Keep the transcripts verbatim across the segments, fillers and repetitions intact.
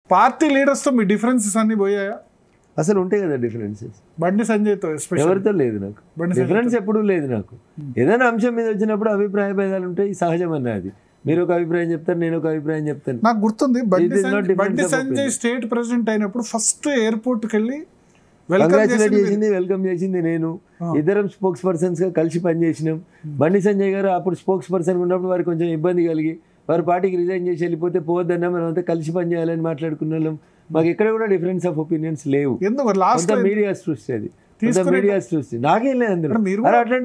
Party లీడర్స్తో మీ differences అన్ని పోయాయా? అసలు ఉంటాయి కదా డిఫరెన్సెస్. బండి సంజయ్తో ఎవరితో లేదు నాకు డిఫరెన్స్, ఎప్పుడూ లేదు నాకు. ఏదైనా అంశం మీద వచ్చినప్పుడు అభిప్రాయ భేదాలు ఉంటాయి, సహజం అన్నది. మీరు ఒక అభిప్రాయం చెప్తారు, నేను ఒక అభిప్రాయం చెప్తాను. నాకు గుర్తుంది బండి సంజయ్ స్టేట్ ప్రెసిడెంట్ అయినప్పుడు ఫస్ట్ ఎయిర్పోర్ట్కి వెళ్ళి కంగ్రాచులేట్ చేసింది, వెల్కమ్ చేసింది నేను. ఇద్దరం స్పోక్స్ పర్సన్స్ గా కలిసి పనిచేసినాం. బండి సంజయ్ గారు అప్పుడు స్పోక్స్ పర్సన్ ఉన్నప్పుడు వారికి కొంచెం ఇబ్బంది కలిగి వారి పార్టీకి రిజైన్ చేసి వెళ్ళిపోతే పోవద్దన్నా మనం అంతా కలిసి పనిచేయాలని మాట్లాడుకున్న వాళ్ళం. మాకు ఎక్కడ కూడా డిఫరెన్స్ ఆఫ్ ఒపీనియన్స్ లేవు. మీడియా సృష్టి అది మీడియా సృష్టి నాకేం లేదు అందులో. అట్లాంటి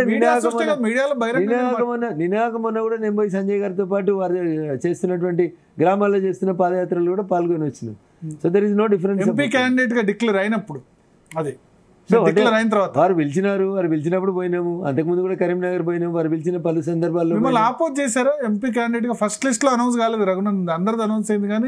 నినాకమన్నా కూడా నేను పోయి సంజయ్ గారితో పాటు వారు చేస్తున్నటువంటి గ్రామాల్లో చేస్తున్న పాదయాత్రలు కూడా పాల్గొని వచ్చినాం. So there is no difference. MP candidate గా డిక్లేర్ అయినప్పుడు అది వారు పిలిచినారు, వారు పిలిచినప్పుడు పోయినాము. అంతకుముందు కూడా కరీంనగర్ పోయినాము. వారు పిలిచిన పలు సందర్భాల్లో మిమ్మల్ని ఆపోజ్ చేశారా ఎంపీ క్యాండిడేట్ గా? ఫస్ట్ లిస్ట్ లో అనౌన్స్ కాలేదు రఘునందన్, అందరిది అనౌన్స్ అయింది కానీ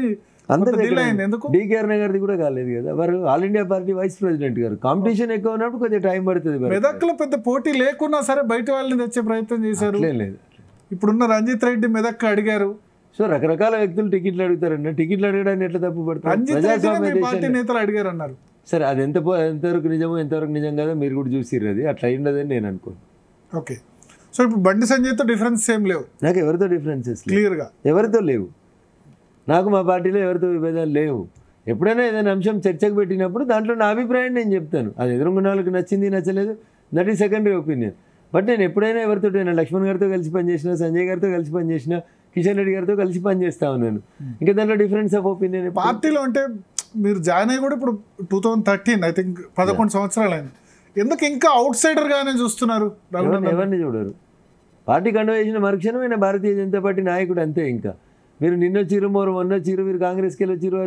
డీకేఆర్ నగర్ది కూడా కాలేదు కదా. వారు all India party vice president గారు. కాంపిటీషన్ ఎక్కువ ఉన్నప్పుడు కొద్దిగా టైం పడుతుంది. మెదక్లో పెద్ద పోటీ లేకున్నా సరే బయట వాళ్ళని తెచ్చే ప్రయత్నం చేశారు. లేదు ఇప్పుడున్న రంజిత్ రెడ్డి మెదక్ అడిగారు. సో రకరకాల వ్యక్తులు టికెట్లు అడుగుతారన్న. టికెట్లు అడగడానికి ఎట్లా తప్పు పడుతుంది? రంజిత్ రెడ్డి పార్టీ నేతలు అడిగారు అన్నారు. సరే అది ఎంత ఎంతవరకు నిజమో ఎంతవరకు నిజం కాదో మీరు కూడా చూసిర్రు. అది అట్లా అయిందని నేను అనుకోను. ఓకే. సో ఇప్పుడు బండి సంజయ్తో డిఫరెన్స్ ఏం లేవు నాకు. ఎవరితో డిఫరెన్సెస్ క్లియర్గా ఎవరితో లేవు నాకు. మా పార్టీలో ఎవరితో విభేదాలు లేవు. ఎప్పుడైనా ఏదైనా అంశం చర్చకు పెట్టినప్పుడు దాంట్లో నా అభిప్రాయం నేను చెప్తాను. అది ఎదురున్న వాళ్ళకి నచ్చింది నచ్చలేదు, that is secondary opinion. But నేను ఎప్పుడైనా ఎవరితో లక్ష్మణ్ గారితో కలిసి పనిచేసిన, సంజయ్ గారితో కలిసి పనిచేసిన, కిషన్ రెడ్డి గారితో కలిసి పనిచేస్తా ఉన్నాను. ఇంకా దాంట్లో డిఫరెన్స్ ఆఫ్ ఒపీనియన్ పార్టీలో అంటే మీరు జాయిన్ అయ్యి కూడా ఇప్పుడు two thousand thirteen I think పదకొండు సంవత్సరాలు అయింది. ఎందుకు ఇంకా అవుట్ సైడర్ గానే చూస్తున్నారు? ఎవరిని చూడరు. పార్టీ కండువా చేసిన మరుక్షణం ఆయన భారతీయ జనతా పార్టీ నాయకుడు అంతే. ఇంకా మీరు నిన్న చీరు మోరు మొన్న చీరు మీరు కాంగ్రెస్కి వెళ్ళి చీరు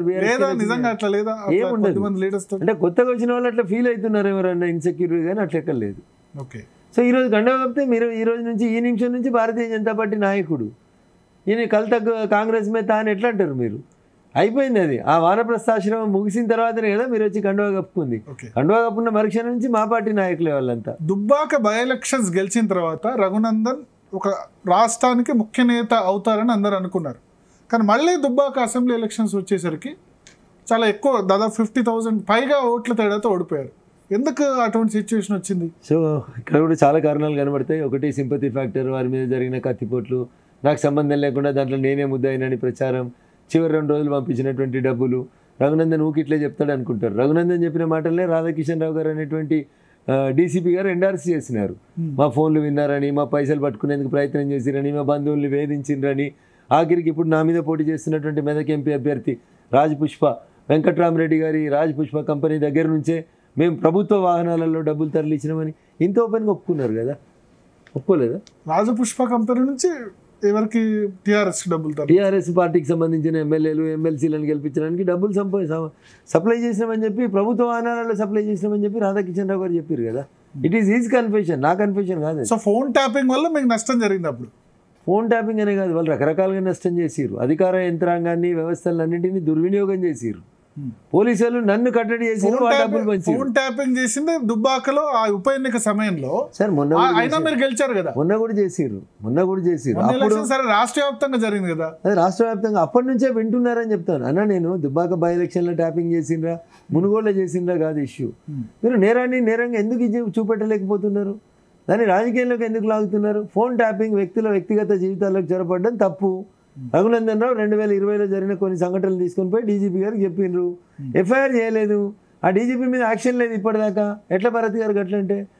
ఏముండదు. అంటే కొత్తగా వచ్చిన వాళ్ళు అట్లా ఫీల్ అవుతున్నారు ఎవరన్నా ఇన్సెక్యూర్ కానీ అట్లా ఎక్కడ లేదు. ఓకే. సో ఈరోజు కండువా కప్పితే మీరు ఈ రోజు నుంచి ఈ నిమిషం నుంచి భారతీయ జనతా పార్టీ నాయకుడు. ఈయన కల్ తగ్గ కాంగ్రెస్ మీద తాను ఎట్లా అంటారు మీరు? అయిపోయింది అది. ఆ వానప్రస్థాశ్రమం ముగిసిన తర్వాతనే కదా మీరు వచ్చి కండువా కప్పుకుంది. కండువా కప్పున్న మరుక్షణం నుంచి మా పార్టీ నాయకులే వాళ్ళంతా. దుబ్బాక బై ఎలక్షన్స్ గెలిచిన తర్వాత రఘునందన్ ఒక రాష్ట్రానికి ముఖ్య నేత అవుతారని అందరు అనుకున్నారు. కానీ మళ్ళీ దుబ్బాక అసెంబ్లీ ఎలక్షన్స్ వచ్చేసరికి చాలా ఎక్కువ, దాదాపు ఫిఫ్టీ థౌసండ్ పైగా ఓట్ల తేడాతో ఓడిపోయారు. ఎందుకు అటువంటి సిచ్యువేషన్ వచ్చింది? సో ఇక్కడ కూడా చాలా కారణాలు కనబడతాయి. ఒకటి సింపతి ఫ్యాక్టర్, వారి మీద జరిగిన కత్తిపోట్లు, నాకు సంబంధం లేకుండా దాంట్లో నేనే ముద్దాయినని ప్రచారం, చివరి రెండు రోజులు పంపించినటువంటి డబ్బులు. రఘునందన్ ఊకి ఇట్లే చెప్తాడు అనుకుంటారు. రఘునందన్ చెప్పిన మాటలనే రాధాకిషన్ రావు గారు అనేటువంటి డీసీపీ గారు ఎండార్స్ చేసినారు. మా ఫోన్లు విన్నారని, మా పైసలు పట్టుకునేందుకు ప్రయత్నం చేసిరని, మా బంధువుల్ని వేధించిండ్రని. ఆఖరికి ఇప్పుడు నా మీద పోటీ చేస్తున్నటువంటి మెదక్ ఎంపీ అభ్యర్థి రాజపుష్ప వెంకట్రామరెడ్డి గారి రాజపుష్ప కంపెనీ దగ్గర నుంచే మేము ప్రభుత్వ వాహనాలలో డబ్బులు తరలించినామని ఇంత ఓపెన్గా ఒప్పుకున్నారు కదా. ఒప్పుకోలేదా? రాజపుష్ప కంపెనీ నుంచి ఎవరికి? టీఆర్ఎస్ డబ్బులు, టీఆర్ఎస్ పార్టీకి సంబంధించిన ఎమ్మెల్యేలు ఎమ్మెల్సీలను గెలిపించడానికి డబ్బులు సంప సప్లై చేసినామని చెప్పి, ప్రభుత్వ వాహనాలలో సప్లై చేసినామని చెప్పి రాధాకిషన్ రావు గారు చెప్పారు కదా. ఇట్ ఈస్ ఈజ్ కన్ఫెషన్, నా కన్ఫెషన్ కాదు. సో ఫోన్ ట్యాపింగ్ వల్ల మీకు నష్టం జరిగింది. అప్పుడు ఫోన్ ట్యాపింగ్ అనే కాదు, వాళ్ళు రకరకాలుగా నష్టం చేసిరు. అధికార యంత్రాంగాన్ని, వ్యవస్థలన్నింటినీ దుర్వినియోగం చేసిరు. పోలీసు వాళ్ళు నన్ను కట్టడి చేసి ఫోన్ ట్యాపింగ్ చేసింది దుబ్బాకలో ఆ ఉప ఎన్నిక సమయంలో. సార్ మొన్న అయినా మీరు గెలిచారు కదా. మొన్న కూడా చేసిరు, మొన్న కూడా చేసిరు. సరే రాష్ట్ర వ్యాప్తంగా జరిగింది కదా. అదే రాష్ట్ర వ్యాప్తంగా అప్పటి నుంచే వింటున్నారని చెప్తాను అన్న. నేను దుబ్బాక బై ఎలక్షన్లో ట్యాపింగ్ చేసిండ్రా, మునుగోడులో చేసిండ్రా కాదు ఇష్యూ. మీరు నేరాన్ని నేరంగా ఎందుకు చూపెట్టలేకపోతున్నారు? దాన్ని రాజకీయాల్లోకి ఎందుకు లాగుతున్నారు? ఫోన్ ట్యాపింగ్ వ్యక్తుల వ్యక్తిగత జీవితాల్లోకి చొరపడడం తప్పు. రఘునందన్ రావు రెండు వేల ఇరవైలో జరిగిన కొన్ని సంఘటనలు తీసుకొని పోయి డీజీపీ గారికి చెప్పిండ్రు. ఎఫ్ఐఆర్ చేయలేదు. ఆ డీజీపీ మీద యాక్షన్ లేదు ఇప్పటిదాకా. ఎట్లా భారతి గారికి అట్లంటే